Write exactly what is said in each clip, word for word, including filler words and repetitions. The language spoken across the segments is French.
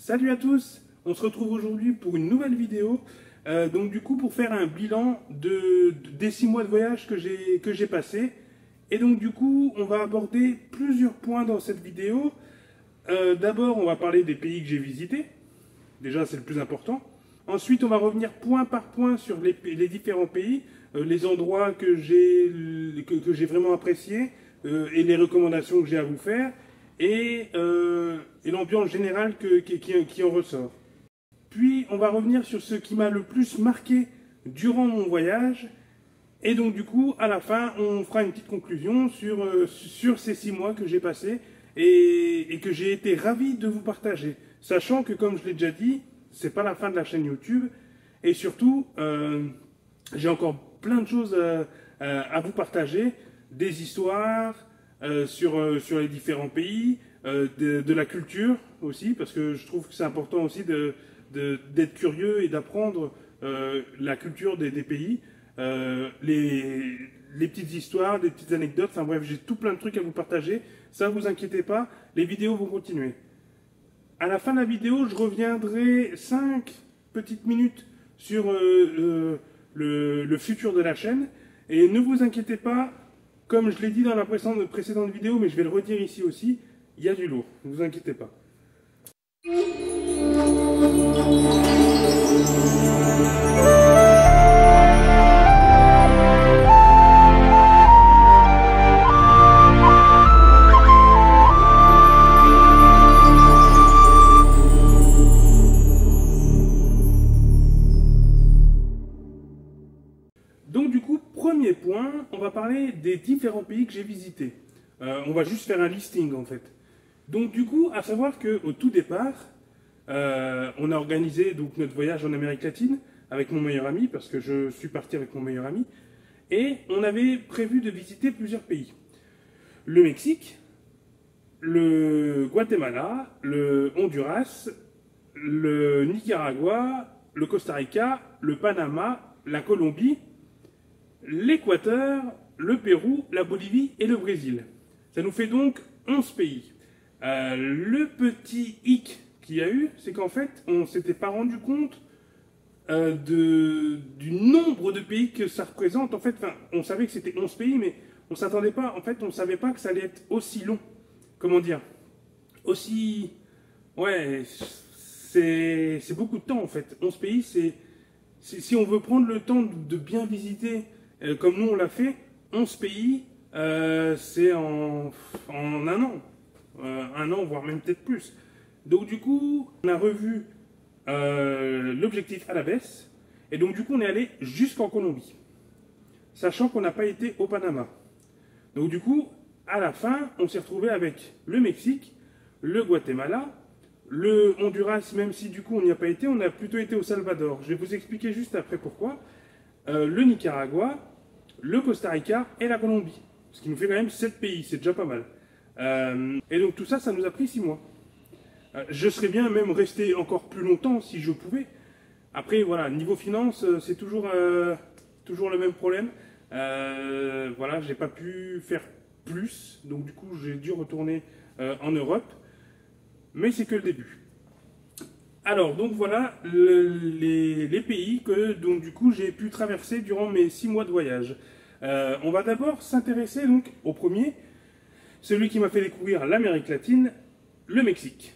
Salut à tous, on se retrouve aujourd'hui pour une nouvelle vidéo. Euh, donc du coup pour faire un bilan de, de, des six mois de voyage que j'ai que j'ai passé. Et donc du coup on va aborder plusieurs points dans cette vidéo. Euh, D'abord on va parler des pays que j'ai visités. Déjà c'est le plus important. Ensuite on va revenir point par point sur les, les différents pays, euh, les endroits que j'ai que, que j'ai vraiment appréciés euh, et les recommandations que j'ai à vous faire. Et, euh, et l'ambiance générale que, qui, qui, qui en ressort. Puis on va revenir sur ce qui m'a le plus marqué durant mon voyage. Et donc du coup, à la fin, on fera une petite conclusion sur, euh, sur ces six mois que j'ai passés et, et que j'ai été ravi de vous partager. Sachant que, comme je l'ai déjà dit, c'est pas la fin de la chaîne YouTube. Et surtout, euh, j'ai encore plein de choses à, à, à vous partager. Des histoires... Euh, sur, euh, sur les différents pays, euh, de, de la culture aussi, parce que je trouve que c'est important aussi de, de, d'être curieux et d'apprendre euh, la culture des, des pays, euh, les, les petites histoires, des petites anecdotes, enfin bref, j'ai tout plein de trucs à vous partager, ça vous inquiétez pas, les vidéos vont continuer. À la fin de la vidéo, je reviendrai cinq petites minutes sur euh, euh, le, le futur de la chaîne, et ne vous inquiétez pas, comme je l'ai dit dans la précédente, précédente vidéo, mais je vais le redire ici aussi, il y a du lourd, ne vous inquiétez pas. Donc du coup, premier point, on va parler des différents pays que j'ai visités. Euh, on va juste faire un listing en fait. Donc du coup, à savoir qu'au tout départ, euh, on a organisé donc, notre voyage en Amérique latine avec mon meilleur ami, parce que je suis parti avec mon meilleur ami, et on avait prévu de visiter plusieurs pays. Le Mexique, le Guatemala, le Honduras, le Nicaragua, le Costa Rica, le Panama, la Colombie, l'Équateur, le Pérou, la Bolivie et le Brésil. Ça nous fait donc onze pays. Euh, le petit hic qu'il y a eu, c'est qu'en fait, on ne s'était pas rendu compte euh, de, du nombre de pays que ça représente. En fait, on savait que c'était onze pays, mais on ne s'attendait pas, en fait, on ne savait pas que ça allait être aussi long. Comment dire? Aussi... Ouais, c'est beaucoup de temps, en fait. onze pays, c'est... Si on veut prendre le temps de bien visiter... Euh, comme nous on l'a fait, onze pays, euh, c'est en, en un an, euh, un an voire même peut-être plus. Donc du coup, on a revu euh, l'objectif à la baisse, et donc du coup on est allé jusqu'en Colombie, sachant qu'on n'a pas été au Panama. Donc du coup, à la fin, on s'est retrouvé avec le Mexique, le Guatemala, le Honduras, même si du coup on n'y a pas été, on a plutôt été au Salvador. Je vais vous expliquer juste après pourquoi. Euh, le Nicaragua, le Costa Rica et la Colombie. Ce qui nous fait quand même sept pays, c'est déjà pas mal. Euh, et donc tout ça, ça nous a pris six mois. Euh, je serais bien même resté encore plus longtemps si je pouvais. Après, voilà, niveau finance, c'est toujours, euh, toujours le même problème. Euh, voilà, j'ai pas pu faire plus, donc du coup j'ai dû retourner euh, en Europe. Mais c'est que le début. Alors, donc voilà le, les, les pays que donc du coup j'ai pu traverser durant mes six mois de voyage. Euh, on va d'abord s'intéresser donc au premier, celui qui m'a fait découvrir l'Amérique latine, le Mexique.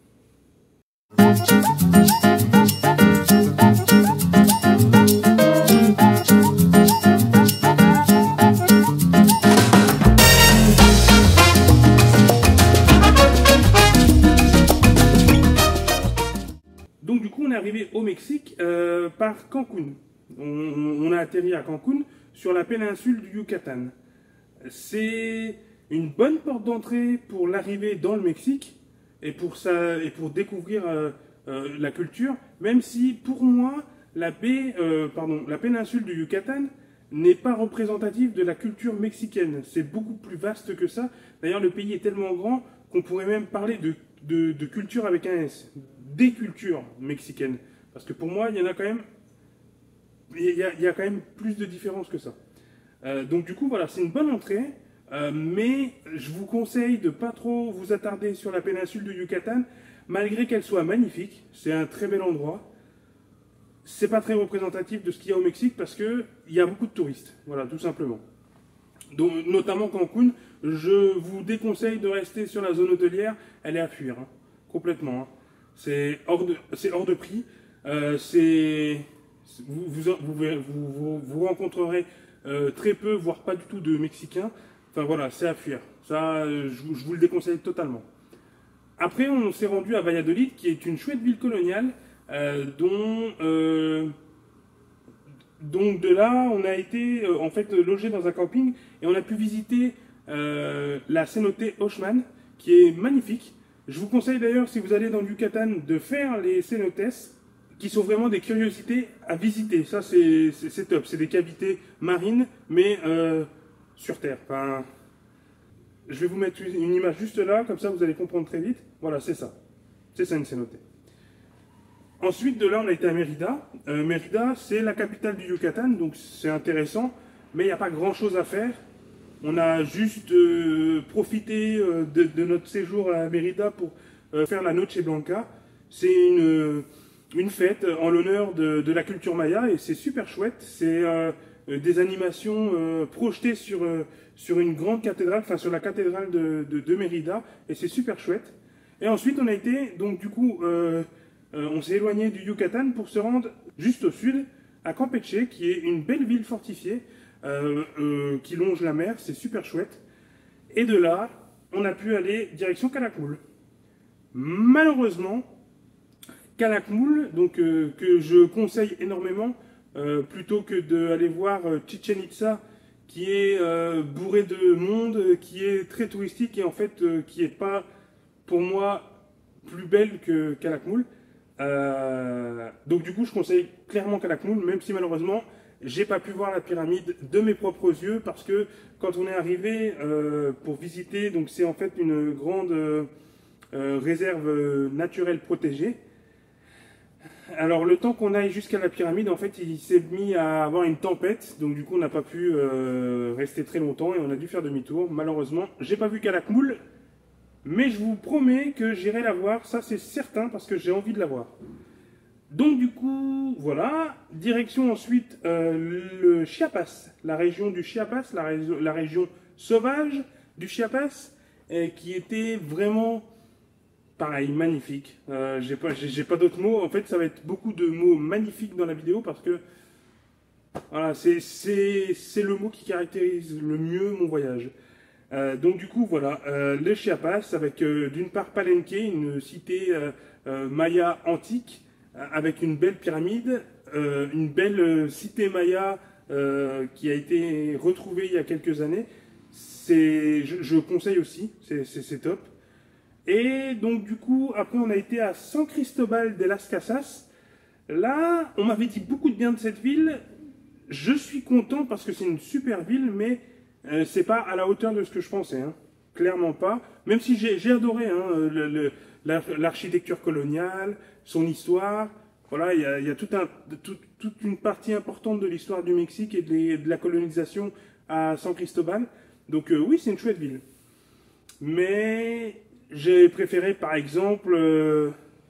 Donc du coup on est arrivé au Mexique euh, par Cancun. On, on a atterri à Cancun sur la péninsule du Yucatan. C'est une bonne porte d'entrée pour l'arrivée dans le Mexique et pour, ça, et pour découvrir euh, euh, la culture, même si pour moi la, baie, euh, pardon, la péninsule du Yucatan n'est pas représentative de la culture mexicaine. C'est beaucoup plus vaste que ça. D'ailleurs le pays est tellement grand qu'on pourrait même parler de, de, de culture avec un S. Des cultures mexicaines. Parce que pour moi, il y en a quand même, il y a, il y a quand même plus de différences que ça. Euh, donc du coup, voilà, c'est une bonne entrée. Euh, mais je vous conseille de ne pas trop vous attarder sur la péninsule du Yucatan malgré qu'elle soit magnifique, c'est un très bel endroit. C'est pas très représentatif de ce qu'il y a au Mexique parce qu'il y a beaucoup de touristes, voilà, tout simplement. Donc, notamment Cancun, je vous déconseille de rester sur la zone hôtelière, elle est à fuir, hein, complètement. Hein. C'est hors, hors de prix, euh, c'est... Vous, vous, vous, vous, vous rencontrerez euh, très peu, voire pas du tout de Mexicains. Enfin voilà, c'est à fuir. Ça, euh, je, je vous le déconseille totalement. Après, on s'est rendu à Valladolid, qui est une chouette ville coloniale, euh, dont, euh, donc de là, on a été euh, en fait logé dans un camping et on a pu visiter euh, la cénote Oshman, qui est magnifique. Je vous conseille d'ailleurs, si vous allez dans le Yucatan, de faire les cénotes, qui sont vraiment des curiosités à visiter. Ça, c'est top. C'est des cavités marines, mais euh, sur Terre. Enfin, je vais vous mettre une image juste là, comme ça vous allez comprendre très vite. Voilà, c'est ça. C'est ça une cénote. Ensuite, de là, on a été à Mérida. Euh, Mérida, c'est la capitale du Yucatan, donc c'est intéressant, mais il n'y a pas grand-chose à faire. On a juste euh, profité euh, de, de notre séjour à Mérida pour euh, faire la Noche Blanca. C'est une... une fête en l'honneur de, de la culture maya et c'est super chouette. C'est euh, des animations euh, projetées sur, euh, sur une grande cathédrale, enfin sur la cathédrale de, de, de Mérida et c'est super chouette. Et ensuite on a été, donc du coup, euh, euh, on s'est éloigné du Yucatan pour se rendre juste au sud, à Campeche, qui est une belle ville fortifiée euh, euh, qui longe la mer, c'est super chouette. Et de là, on a pu aller direction Calakmul. Malheureusement, Calakmul, donc euh, que je conseille énormément, euh, plutôt que d'aller voir euh, Chichen Itza, qui est euh, bourré de monde, qui est très touristique et en fait euh, qui n'est pas, pour moi, plus belle que Calakmul. Euh, donc du coup, je conseille clairement Calakmul, même si malheureusement, j'ai pas pu voir la pyramide de mes propres yeux, parce que quand on est arrivé euh, pour visiter, donc c'est en fait une grande euh, euh, réserve naturelle protégée. Alors le temps qu'on aille jusqu'à la pyramide, en fait, il s'est mis à avoir une tempête, donc du coup on n'a pas pu euh, rester très longtemps et on a dû faire demi-tour. Malheureusement, j'ai pas vu Calakmul, mais je vous promets que j'irai la voir, ça c'est certain, parce que j'ai envie de la voir. Donc du coup, voilà, direction ensuite euh, le Chiapas, la région du Chiapas, la, ré la région sauvage du Chiapas, et qui était vraiment... pareil, magnifique. Euh, j'ai pas, j'ai pas d'autres mots. En fait, ça va être beaucoup de mots magnifiques dans la vidéo parce que voilà, c'est le mot qui caractérise le mieux mon voyage. Euh, donc du coup, voilà, euh, le Chiapas avec euh, d'une part Palenque, une cité euh, euh, maya antique avec une belle pyramide, euh, une belle euh, cité maya euh, qui a été retrouvée il y a quelques années. C'est, je, je conseille aussi, c'est top. Et donc du coup, après on a été à San Cristobal de las Casas. Là, on m'avait dit beaucoup de bien de cette ville. Je suis content parce que c'est une super ville, mais euh, c'est pas à la hauteur de ce que je pensais. Hein. Clairement pas. Même si j'ai adoré hein, le, le, l'architecture coloniale, son histoire. Voilà, il y a, y a tout un, tout, toute une partie importante de l'histoire du Mexique et de, les, de la colonisation à San Cristobal. Donc euh, oui, c'est une chouette ville. Mais... j'ai préféré par exemple euh,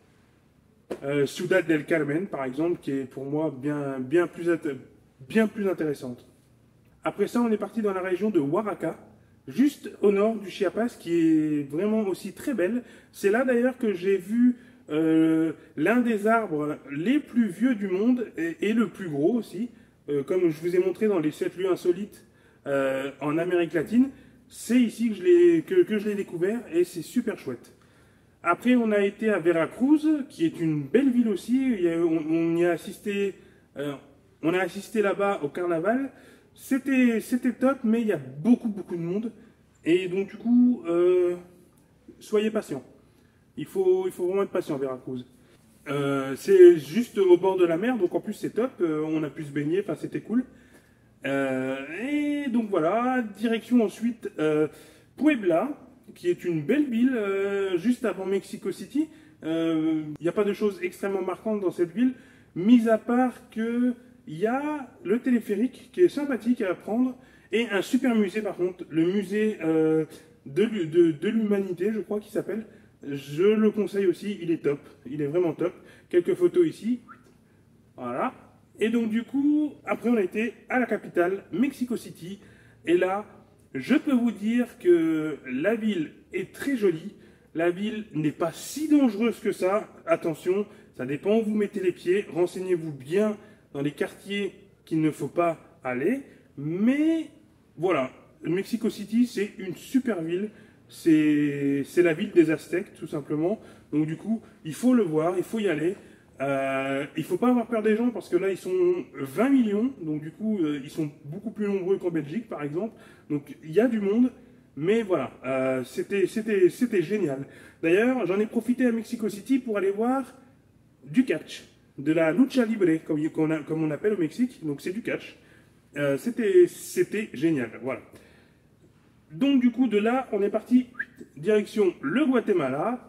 euh, Ciudad del Carmen, par exemple, qui est pour moi bien, bien, plus, bien plus intéressante. Après ça, on est parti dans la région de Oaxaca, juste au nord du Chiapas, qui est vraiment aussi très belle. C'est là d'ailleurs que j'ai vu euh, l'un des arbres les plus vieux du monde et, et le plus gros aussi, euh, comme je vous ai montré dans les sept lieux insolites euh, en Amérique latine. C'est ici que je l'ai que, que je l'ai découvert et c'est super chouette. Après, on a été à Veracruz, qui est une belle ville aussi. Il y a, on, on y a assisté, euh, on a assisté là-bas au carnaval. C'était c'était top, mais il y a beaucoup beaucoup de monde. Et donc du coup, euh, soyez patient. Il faut il faut vraiment être patient à Veracruz. Euh, c'est juste au bord de la mer, donc en plus c'est top. Euh, on a pu se baigner, enfin c'était cool. Euh, et donc voilà, direction ensuite euh, Puebla, qui est une belle ville euh, juste avant Mexico City. Il euh, n'y a pas de choses extrêmement marquantes dans cette ville, mis à part que il y a le téléphérique qui est sympathique à prendre et un super musée par contre, le musée euh, de, de, de l'humanité, je crois qu'il s'appelle, je le conseille aussi, il est top, il est vraiment top. Quelques photos ici, voilà. Et donc du coup, après on a été à la capitale, Mexico City, et là, je peux vous dire que la ville est très jolie, la ville n'est pas si dangereuse que ça, attention, ça dépend où vous mettez les pieds, renseignez-vous bien dans les quartiers qu'il ne faut pas aller, mais voilà, Mexico City c'est une super ville, c'est la ville des Aztèques tout simplement, donc du coup, il faut le voir, il faut y aller. Euh, il ne faut pas avoir peur des gens parce que là ils sont vingt millions, donc du coup euh, ils sont beaucoup plus nombreux qu'en Belgique par exemple, donc il y a du monde, mais voilà, euh, c'était c'était génial. D'ailleurs j'en ai profité à Mexico City pour aller voir du catch, de la lucha libre comme, on, a, comme on appelle au Mexique, donc c'est du catch, euh, c'était génial, voilà. Donc du coup de là on est parti direction le Guatemala.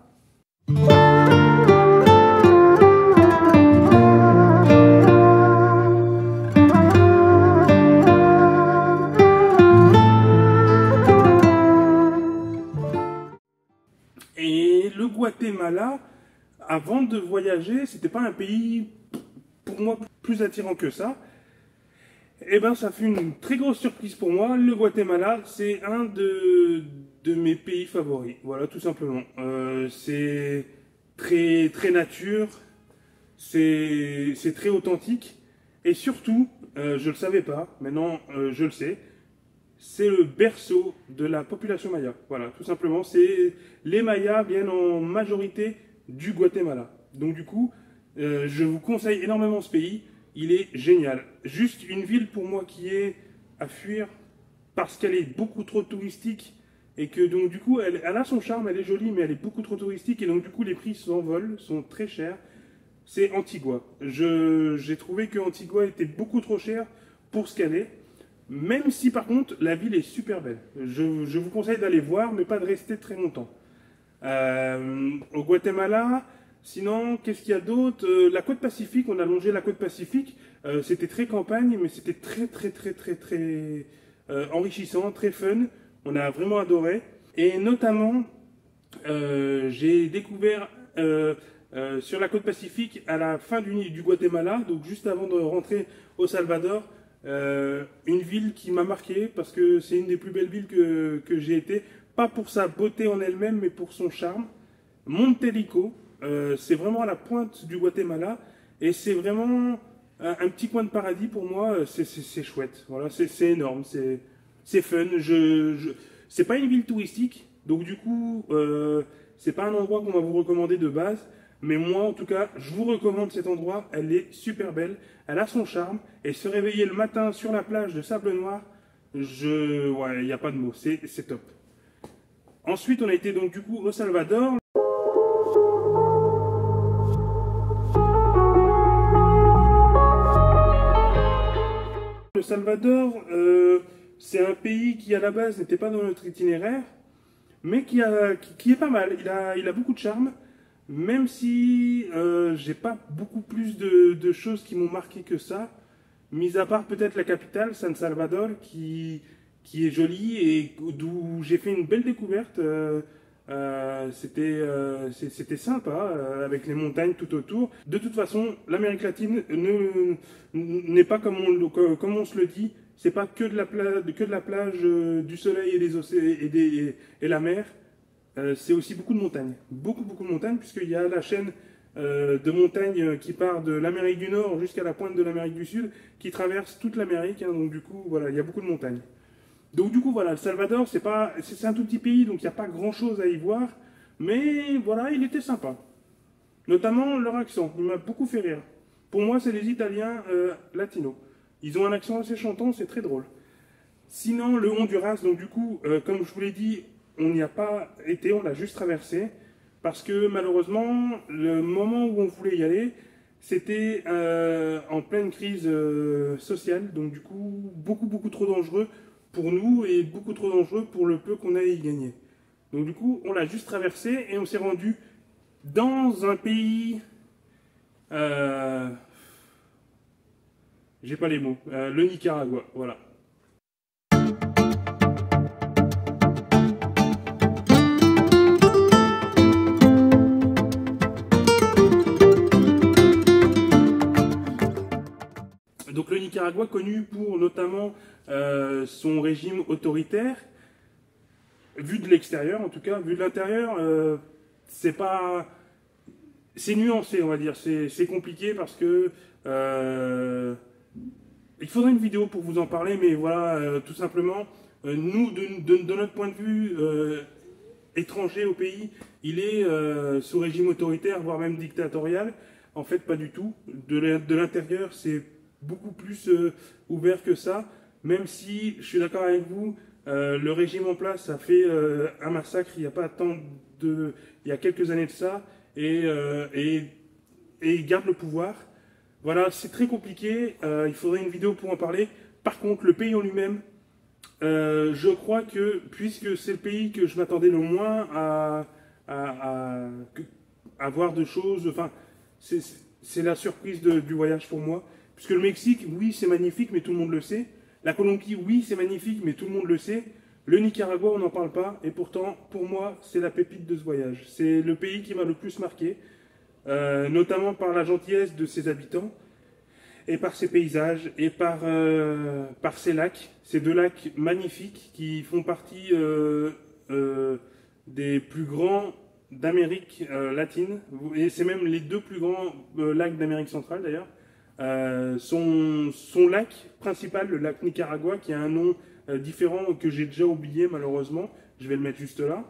Et le Guatemala, avant de voyager, c'était pas un pays, pour moi, plus attirant que ça. Et ben, ça fait une très grosse surprise pour moi. Le Guatemala, c'est un de, de mes pays favoris. Voilà, tout simplement. Euh, c'est très, très nature, c'est très authentique. Et surtout, euh, je le savais pas, maintenant euh, je le sais, c'est le berceau de la population maya. Voilà, tout simplement, c'est les Mayas viennent en majorité du Guatemala. Donc du coup, euh, je vous conseille énormément ce pays. Il est génial. Juste une ville pour moi qui est à fuir parce qu'elle est beaucoup trop touristique et que donc du coup, elle, elle a son charme, elle est jolie, mais elle est beaucoup trop touristique et donc du coup, les prix s'envolent, sont très chers. C'est Antigua. J'ai trouvé que Antigua était beaucoup trop cher pour ce qu'elle est. Même si par contre la ville est super belle. Je, je vous conseille d'aller voir, mais pas de rester très longtemps. Euh, au Guatemala, sinon, qu'est-ce qu'il y a d'autre? euh, La côte Pacifique, on a longé la côte Pacifique. Euh, c'était très campagne, mais c'était très très très très très euh, enrichissant, très fun. On a vraiment adoré. Et notamment, euh, j'ai découvert euh, euh, sur la côte Pacifique, à la fin du, du Guatemala, donc juste avant de rentrer au Salvador, Euh, une ville qui m'a marqué parce que c'est une des plus belles villes que, que j'ai été, pas pour sa beauté en elle-même mais pour son charme. Montelico, euh, c'est vraiment à la pointe du Guatemala et c'est vraiment un, un petit coin de paradis pour moi, c'est chouette, voilà, c'est énorme, c'est fun, je, je, c'est pas une ville touristique, donc du coup euh, c'est pas un endroit qu'on va vous recommander de base. Mais moi, en tout cas, je vous recommande cet endroit. Elle est super belle, elle a son charme. Et se réveiller le matin sur la plage de Sable Noir, je... ouais, il n'y a pas de mots, c'est top. Ensuite, on a été donc du coup au Salvador. Le Salvador, euh, c'est un pays qui à la base n'était pas dans notre itinéraire, mais qui, a, qui, qui est pas mal. Il a, il a beaucoup de charme. Même si euh, j'ai pas beaucoup plus de, de choses qui m'ont marqué que ça, mis à part peut-être la capitale, San Salvador, qui, qui est jolie et d'où j'ai fait une belle découverte. Euh, euh, C'était euh, c'était sympa, euh, avec les montagnes tout autour. De toute façon, l'Amérique latine n'est pas comme on, comme on se le dit, c'est pas que de la plage, que de la plage euh, du soleil et, des océans, et, des, et, et la mer. Euh, c'est aussi beaucoup de montagnes, beaucoup beaucoup de montagnes, puisqu'il y a la chaîne euh, de montagnes qui part de l'Amérique du Nord jusqu'à la pointe de l'Amérique du Sud, qui traverse toute l'Amérique, hein, donc du coup, voilà, il y a beaucoup de montagnes. Donc du coup, voilà, le Salvador, c'est pas, c'est un tout petit pays, donc il n'y a pas grand-chose à y voir, mais voilà, il était sympa. Notamment leur accent, il m'a beaucoup fait rire. Pour moi, c'est les Italiens euh, latinos. Ils ont un accent assez chantant, c'est très drôle. Sinon, le Honduras, donc du coup, euh, comme je vous l'ai dit, on n'y a pas été, on l'a juste traversé, parce que malheureusement, le moment où on voulait y aller, c'était euh, en pleine crise euh, sociale, donc du coup, beaucoup beaucoup trop dangereux pour nous et beaucoup trop dangereux pour le peu qu'on allait y gagner. Donc du coup, on l'a juste traversé et on s'est rendu dans un pays... Euh, J'ai pas les mots, euh, le Nicaragua, voilà. Donc le Nicaragua, connu pour notamment euh, son régime autoritaire, vu de l'extérieur en tout cas, vu de l'intérieur, euh, c'est pas... C'est nuancé, on va dire, c'est compliqué parce que... Euh, il faudrait une vidéo pour vous en parler, mais voilà, euh, tout simplement, euh, nous, de, de, de notre point de vue euh, étranger au pays, il est euh, sous régime autoritaire, voire même dictatorial. En fait, pas du tout. De l'intérieur, c'est beaucoup plus euh, ouvert que ça, même si, je suis d'accord avec vous, euh, le régime en place a fait euh, un massacre il n'y a pas tant de... il y a quelques années de ça, et, euh, et, et il garde le pouvoir. Voilà, c'est très compliqué, euh, il faudrait une vidéo pour en parler. Par contre, le pays en lui-même, euh, je crois que, puisque c'est le pays que je m'attendais le moins à, à, à, à voir de choses, enfin, c'est la surprise de, du voyage pour moi. Puisque le Mexique, oui, c'est magnifique, mais tout le monde le sait. La Colombie, oui, c'est magnifique, mais tout le monde le sait. Le Nicaragua, on n'en parle pas, et pourtant, pour moi, c'est la pépite de ce voyage. C'est le pays qui m'a le plus marqué. Euh, notamment par la gentillesse de ses habitants, et par ses paysages, et par, euh, par ses lacs, ces deux lacs magnifiques qui font partie euh, euh, des plus grands d'Amérique euh, latine, et c'est même les deux plus grands euh, lacs d'Amérique centrale d'ailleurs. Euh, son, son lac principal, le lac Nicaragua, qui a un nom euh, différent que j'ai déjà oublié malheureusement, je vais le mettre juste là,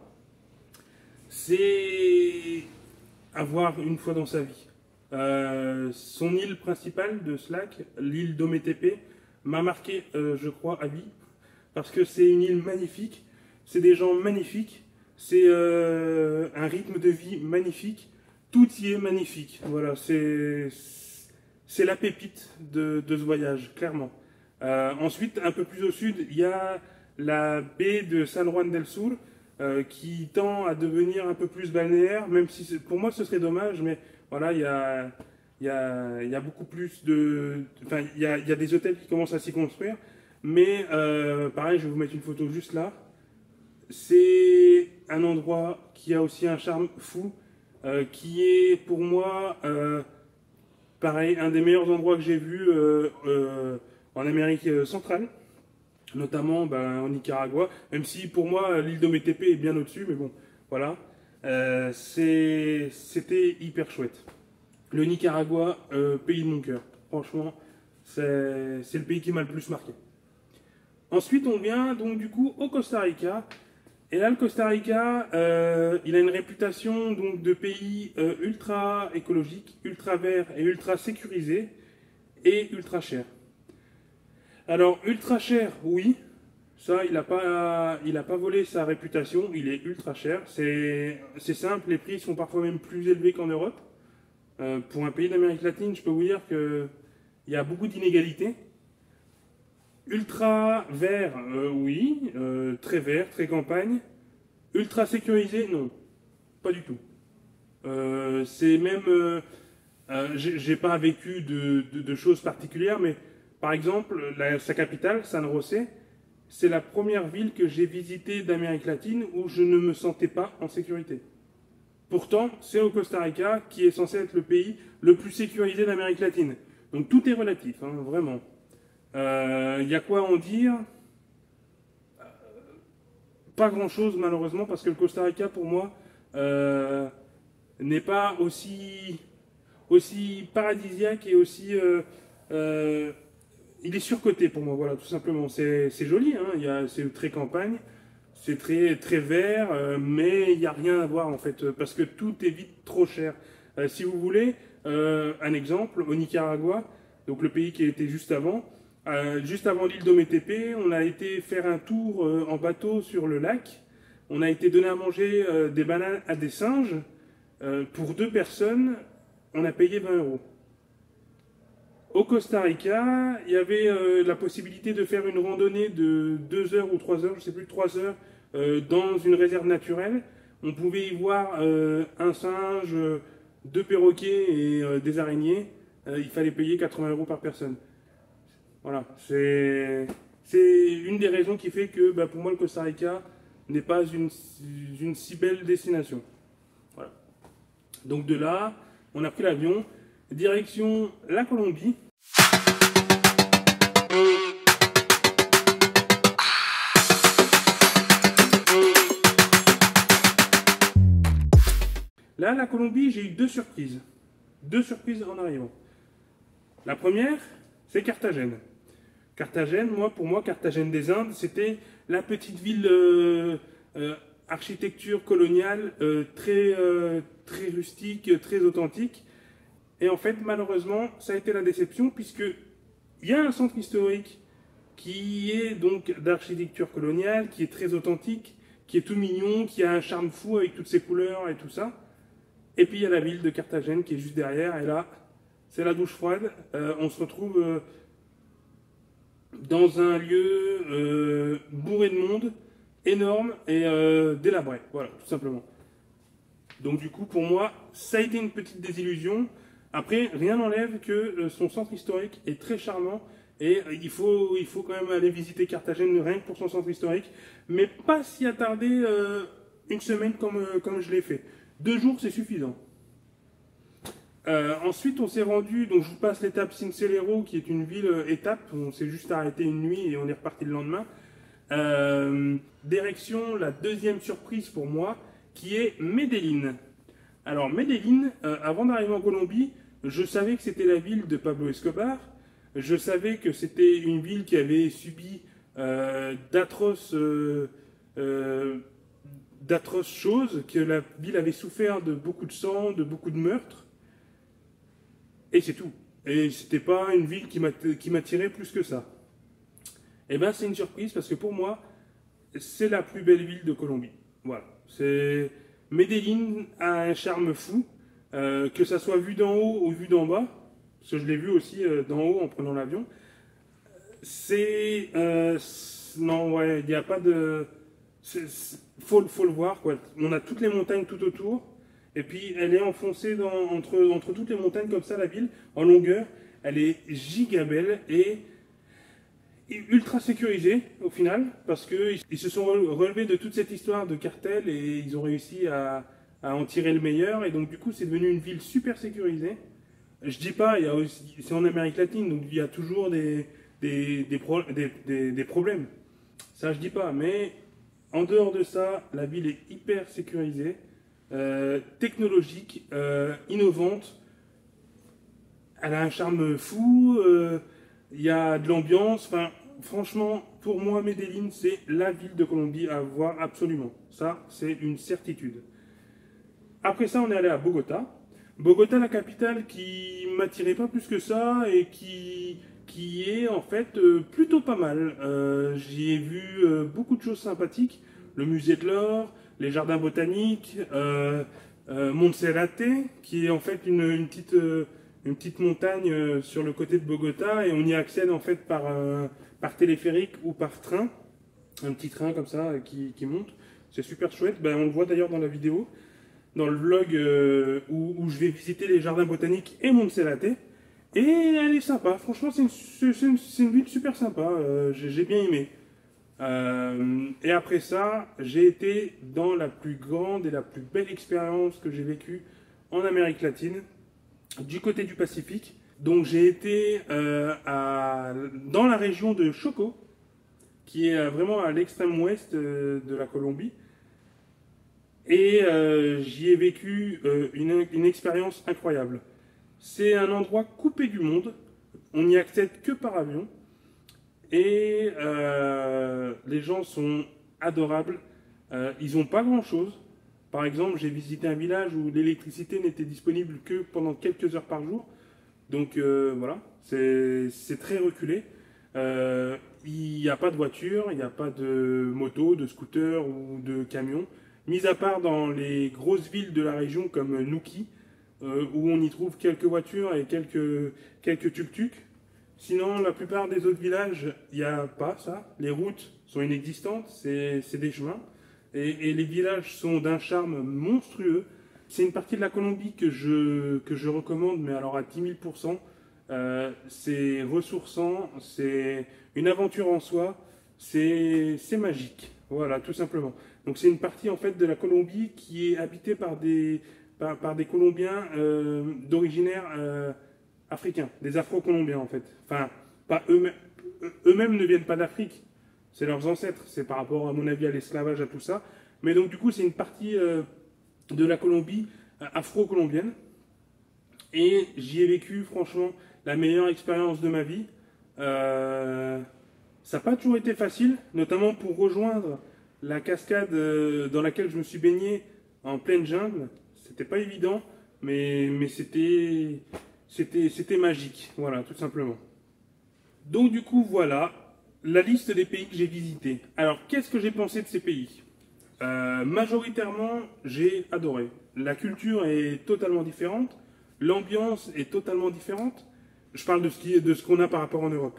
c'est... à voir une fois dans sa vie. Euh, son île principale de ce lac, l'île d'Ometepe, m'a marqué, euh, je crois, à vie, parce que c'est une île magnifique, c'est des gens magnifiques, c'est euh, un rythme de vie magnifique, tout y est magnifique. Voilà, c'est c'est la pépite de, de ce voyage, clairement. Euh, ensuite, un peu plus au sud, il y a la baie de San Juan del Sur, Euh, qui tend à devenir un peu plus balnéaire, même si pour moi ce serait dommage, mais voilà, il y a, y a, y a beaucoup plus de... Enfin, il y a, y a des hôtels qui commencent à s'y construire, mais euh, pareil, je vais vous mettre une photo juste là. C'est un endroit qui a aussi un charme fou, euh, qui est pour moi, euh, pareil, un des meilleurs endroits que j'ai vus euh, euh, en Amérique centrale. Notamment ben, en Nicaragua, même si pour moi l'île d'Ometepe est bien au-dessus, mais bon, voilà. Euh, C'était hyper chouette. Le Nicaragua, euh, pays de mon cœur. Franchement, c'est le pays qui m'a le plus marqué. Ensuite, on vient donc du coup au Costa Rica. Et là, le Costa Rica, euh, il a une réputation donc, de pays euh, ultra écologique, ultra vert et ultra sécurisé, et ultra cher. Alors, ultra cher, oui, ça, il n'a pas, il a pas volé sa réputation, il est ultra cher. C'est simple, les prix sont parfois même plus élevés qu'en Europe. Euh, pour un pays d'Amérique latine, je peux vous dire qu'il y a beaucoup d'inégalités. Ultra vert, euh, oui, euh, très vert, très campagne. Ultra sécurisé, non, pas du tout. Euh, C'est même, euh, euh, j'ai pas vécu de, de, de choses particulières, mais par exemple, la, sa capitale, San José, c'est la première ville que j'ai visitée d'Amérique latine où je ne me sentais pas en sécurité. Pourtant, c'est au Costa Rica qui est censé être le pays le plus sécurisé d'Amérique latine. Donc tout est relatif, hein, vraiment. Il euh, y a quoi en dire? Pas grand-chose malheureusement, parce que le Costa Rica, pour moi, euh, n'est pas aussi, aussi paradisiaque et aussi... Euh, euh, il est surcoté pour moi, voilà, tout simplement. C'est joli, hein, c'est très campagne, c'est très, très vert, euh, mais il n'y a rien à voir en fait, parce que tout est vite trop cher. Euh, si vous voulez, euh, un exemple, au Nicaragua, donc le pays qui était juste avant, euh, juste avant l'île d'Ometepe, on a été faire un tour euh, en bateau sur le lac, on a été donné à manger euh, des bananes à des singes, euh, pour deux personnes, on a payé vingt euros. Au Costa Rica, il y avait euh, la possibilité de faire une randonnée de deux heures ou trois heures, je ne sais plus, trois heures, euh, dans une réserve naturelle. On pouvait y voir euh, un singe, euh, deux perroquets et euh, des araignées. Euh, il fallait payer quatre-vingts euros par personne. Voilà, c'est une des raisons qui fait que bah, pour moi le Costa Rica n'est pas une, une si belle destination. Voilà. Donc de là, on a pris l'avion, direction la Colombie. Là, la Colombie, j'ai eu deux surprises. Deux surprises en arrivant. La première, c'est Carthagène. Carthagène, moi, pour moi, Carthagène des Indes, c'était la petite ville euh, euh, architecture coloniale euh, très, euh, très rustique, très authentique. Et en fait, malheureusement, ça a été la déception, puisque il y a un centre historique qui est donc d'architecture coloniale, qui est très authentique, qui est tout mignon, qui a un charme fou avec toutes ses couleurs et tout ça. Et puis il y a la ville de Carthagène qui est juste derrière, et là, c'est la douche froide. Euh, on se retrouve euh, dans un lieu euh, bourré de monde, énorme et euh, délabré, voilà, tout simplement. Donc du coup, pour moi, ça a été une petite désillusion. Après, rien n'enlève que euh, son centre historique est très charmant, et euh, il, faut, il faut quand même aller visiter Carthagène, rien que pour son centre historique, mais pas s'y attarder euh, une semaine comme, euh, comme je l'ai fait. Deux jours, c'est suffisant. Euh, ensuite, on s'est rendu, donc je vous passe l'étape Sincelejo, qui est une ville euh, étape, on s'est juste arrêté une nuit et on est reparti le lendemain. Euh, direction la deuxième surprise pour moi, qui est Medellín. Alors Medellín, euh, avant d'arriver en Colombie, je savais que c'était la ville de Pablo Escobar, je savais que c'était une ville qui avait subi euh, d'atroces euh, euh, d'atroces choses, que la ville avait souffert de beaucoup de sang, de beaucoup de meurtres. Et c'est tout. Et c'était pas une ville qui m'attirait plus que ça. Et ben c'est une surprise parce que pour moi, c'est la plus belle ville de Colombie. Voilà. C'est Medellín a un charme fou, euh, que ça soit vu d'en haut ou vu d'en bas, parce que je l'ai vu aussi euh, d'en haut en prenant l'avion. C'est euh, non ouais, il n'y a pas de, c'est, faut faut le voir quoi. On a toutes les montagnes tout autour. Et puis, elle est enfoncée dans, entre, entre toutes les montagnes comme ça, la ville, en longueur. Elle est giga belle et ultra sécurisée, au final, parce qu'ils ils se sont relevés de toute cette histoire de cartel et ils ont réussi à, à en tirer le meilleur. Et donc, du coup, c'est devenu une ville super sécurisée. Je dis pas, il y a aussi, c'est en Amérique latine, donc il y a toujours des, des, des, pro, des, des, des problèmes. Ça, je dis pas. Mais en dehors de ça, la ville est hyper sécurisée. Euh, technologique, euh, innovante, elle a un charme fou, euh, il y a de l'ambiance, enfin franchement pour moi Medellín c'est la ville de Colombie à voir absolument, ça c'est une certitude. Après ça on est allé à Bogota, Bogota la capitale qui m'attirait pas plus que ça et qui, qui est en fait euh, plutôt pas mal, euh, j'y ai vu euh, beaucoup de choses sympathiques, le musée de l'or, les jardins botaniques, euh, euh, Monserrate, qui est en fait une, une, petite, euh, une petite montagne euh, sur le côté de Bogota, et on y accède en fait par, euh, par téléphérique ou par train, un petit train comme ça euh, qui, qui monte, c'est super chouette, ben, on le voit d'ailleurs dans la vidéo, dans le vlog euh, où, où je vais visiter les jardins botaniques et Monserrate, et elle est sympa, franchement c'est une, une, une ville super sympa, euh, j'ai bien aimé. Euh, et après ça, j'ai été dans la plus grande et la plus belle expérience que j'ai vécue en Amérique latine, du côté du Pacifique. Donc j'ai été euh, à, dans la région de Choco, qui est vraiment à l'extrême ouest euh, de la Colombie. Et euh, j'y ai vécu euh, une, une expérience incroyable. C'est un endroit coupé du monde, on n'y accède que par avion. Et euh, les gens sont adorables, euh, ils n'ont pas grand chose. Par exemple, j'ai visité un village où l'électricité n'était disponible que pendant quelques heures par jour. Donc euh, voilà, c'est très reculé. Euh, il n'y a pas de voiture, il n'y a pas de moto, de scooter ou de camion. Mis à part dans les grosses villes de la région comme Nuki, euh, où on y trouve quelques voitures et quelques, quelques tuk-tuk. Sinon, la plupart des autres villages, il n'y a pas ça. Les routes sont inexistantes, c'est des chemins. Et, et les villages sont d'un charme monstrueux. C'est une partie de la Colombie que je, que je recommande, mais alors à dix mille pour cent. Euh, c'est ressourçant, c'est une aventure en soi, c'est magique. Voilà, tout simplement. Donc c'est une partie en fait de la Colombie qui est habitée par des, par, par des Colombiens euh, d'originaire euh, africains, des Afro-Colombiens en fait. Enfin, pas eux-mêmes eux-mêmes ne viennent pas d'Afrique, c'est leurs ancêtres, c'est par rapport à mon avis à l'esclavage, à tout ça. Mais donc du coup c'est une partie euh, de la Colombie afro-colombienne. Et j'y ai vécu, franchement, la meilleure expérience de ma vie. Euh, ça n'a pas toujours été facile, notamment pour rejoindre la cascade dans laquelle je me suis baigné en pleine jungle. C'était pas évident, mais, mais c'était, c'était, c'était magique, voilà, tout simplement. Donc du coup, voilà la liste des pays que j'ai visités. Alors, qu'est-ce que j'ai pensé de ces pays? euh, Majoritairement, j'ai adoré. La culture est totalement différente, l'ambiance est totalement différente. Je parle de ce qui, de ce qu'on a par rapport en Europe.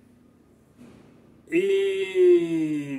Et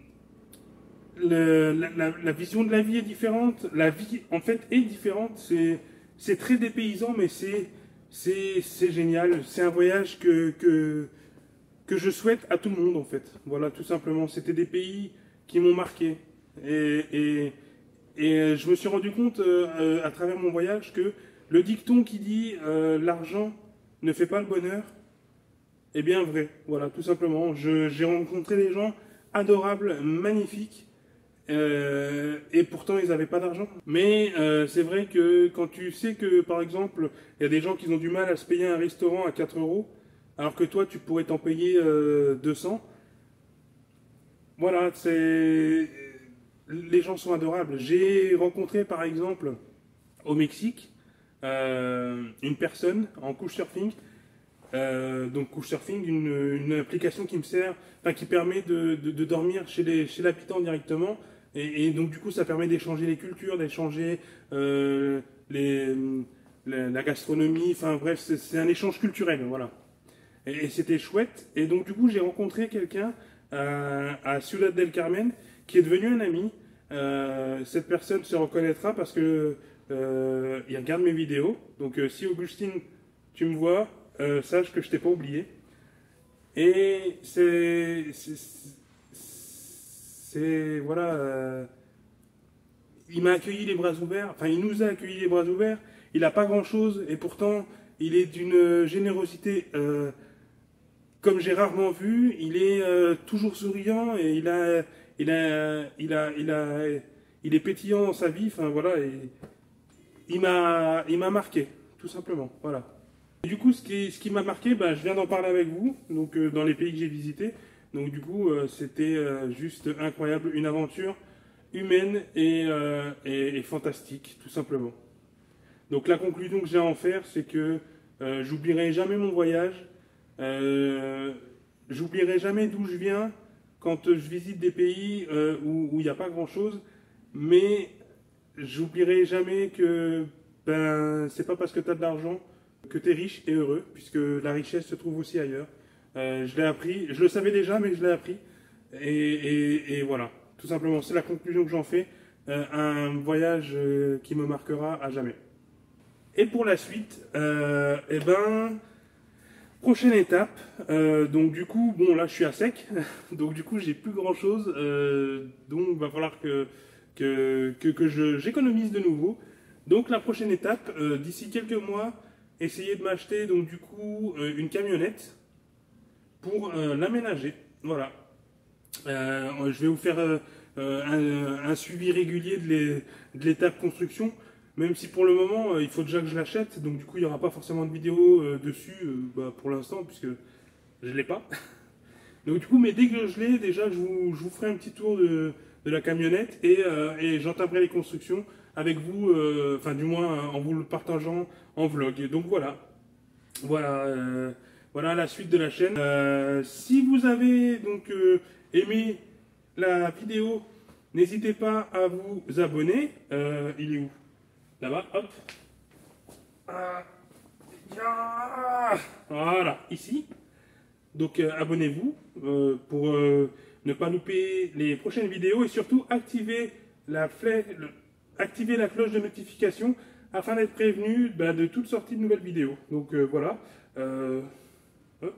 le, la, la, la vision de la vie est différente. La vie, en fait, est différente. C'est, c'est très dépaysant, mais c'est, c'est, c'est génial. C'est un voyage que, que, que je souhaite à tout le monde, en fait. Voilà, tout simplement. C'était des pays qui m'ont marqué. Et, et, et je me suis rendu compte, euh, à travers mon voyage, que le dicton qui dit euh, « l'argent ne fait pas le bonheur », est bien vrai. Voilà, tout simplement. Je, j'ai rencontré des gens adorables, magnifiques, euh, et pourtant ils n'avaient pas d'argent. Mais euh, c'est vrai que quand tu sais que, par exemple, il y a des gens qui ont du mal à se payer un restaurant à quatre euros, alors que toi tu pourrais t'en payer euh, deux cents, voilà, c'est... les gens sont adorables. J'ai rencontré, par exemple, au Mexique, euh, une personne en couchsurfing. Euh, donc couchsurfing, une, une application qui me sert, enfin, qui permet de, de, de dormir chez les, chez l'habitant directement, et, et donc du coup ça permet d'échanger les cultures, d'échanger euh, les, les, la gastronomie, enfin bref, c'est, c'est un échange culturel, voilà. Et, et c'était chouette. Et donc du coup j'ai rencontré quelqu'un à, à Ciudad del Carmen qui est devenu un ami. Euh, cette personne se reconnaîtra parce que euh, il regarde mes vidéos. Donc euh, si Augustine, tu me vois, Euh, sache que je t'ai pas oublié. Et c'est, c'est, voilà, euh, il m'a accueilli les bras ouverts, enfin il nous a accueilli les bras ouverts. Il n'a pas grand chose et pourtant il est d'une générosité euh, comme j'ai rarement vu. Il est euh, toujours souriant et il a, il a, il a, il a, il est pétillant dans sa vie. Enfin voilà, et il m'a, il m'a marqué, tout simplement. Voilà. Et du coup, ce qui, ce qui m'a marqué, bah, je viens d'en parler avec vous, donc euh, dans les pays que j'ai visités. Donc du coup, euh, c'était euh, juste incroyable, une aventure humaine et, euh, et, et fantastique, tout simplement. Donc la conclusion que j'ai à en faire, c'est que euh, j'oublierai jamais mon voyage, euh, j'oublierai jamais d'où je viens quand je visite des pays euh, où il n'y a pas grand-chose, mais j'oublierai jamais que ben, c'est pas parce que tu as de l'argent que tu es riche et heureux, puisque la richesse se trouve aussi ailleurs. Euh, je l'ai appris, je le savais déjà, mais je l'ai appris. Et, et, et voilà, tout simplement, c'est la conclusion que j'en fais. Euh, un voyage euh, qui me marquera à jamais. Et pour la suite, euh, eh ben, prochaine étape. Euh, donc du coup, bon là je suis à sec, donc du coup j'ai plus grand chose. Euh, donc il va falloir que, que, que, que je, j'économise de nouveau. Donc la prochaine étape, euh, d'ici quelques mois, essayer de m'acheter donc du coup euh, une camionnette pour euh, l'aménager. Voilà. Euh, je vais vous faire euh, un, un suivi régulier de l'étape construction, même si pour le moment euh, il faut déjà que je l'achète, donc du coup il n'y aura pas forcément de vidéo euh, dessus euh, bah, pour l'instant puisque je ne l'ai pas. Donc du coup, mais dès que je l'ai, déjà je vous, je vous ferai un petit tour de, de la camionnette et, euh, et j'entamerai les constructions avec vous, euh, enfin du moins en vous le partageant en vlog. Donc voilà, voilà, euh, voilà la suite de la chaîne. Euh, si vous avez donc euh, aimé la vidéo, n'hésitez pas à vous abonner. Euh, il est où? Là-bas, hop. Ah, voilà, ici. Donc euh, abonnez-vous euh, pour euh, ne pas louper les prochaines vidéos et surtout activez la flèche. Activez la cloche de notification afin d'être prévenu bah, de toute sortie de nouvelles vidéos. Donc euh, voilà. Euh, hop.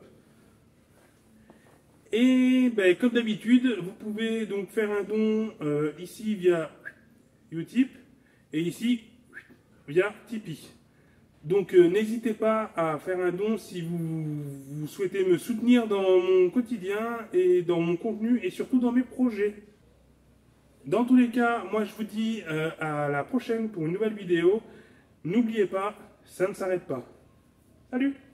Et bah, comme d'habitude, vous pouvez donc faire un don euh, ici via Utip et ici via Tipeee. Donc euh, n'hésitez pas à faire un don si vous, vous souhaitez me soutenir dans mon quotidien et dans mon contenu et surtout dans mes projets. Dans tous les cas, moi je vous dis euh, à la prochaine pour une nouvelle vidéo. N'oubliez pas, ça ne s'arrête pas. Salut!